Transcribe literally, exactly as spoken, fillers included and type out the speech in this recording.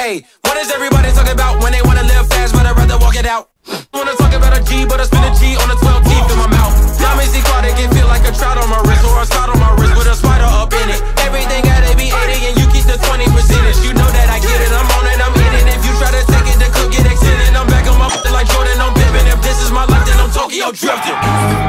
Hey, what is everybody talking about when they wanna live fast, but I'd rather walk it out? Wanna talk about a G, but I spend a G on the twelve teeth in my mouth. Diamonds aquatic, it feel like a trout on my wrist, or a spot on my wrist with a spider up in it. Everything gotta be eighty and you keep the twenty percentage. You know that I get it, I'm on it, I'm in it. If you try to take it, the cook get extended. I'm back on my like Jordan, I'm pimping. If this is my life, then I'm Tokyo drifting.